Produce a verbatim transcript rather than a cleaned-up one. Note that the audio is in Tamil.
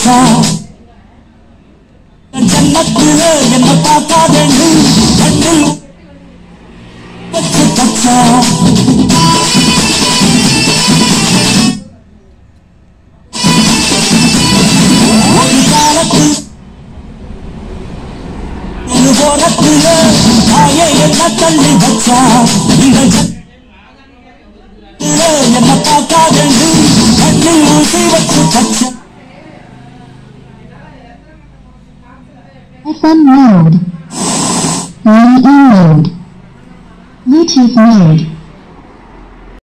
வச்சா ஜன்னத்திலே என்ன பார்க்காதேன்னு கண்ணில் வச்சு தச்சா ஒரு காலத்தில் ஒரு ஓரத்திலே தாயே என்ன தள்ளி வச்சா இந்த ஜன்னத்திலே என்ன பார்க்காதேன்னு கண்ணில் ஊசி வச்சு தச்சா. F M mode, E E mode, Bluetooth mode.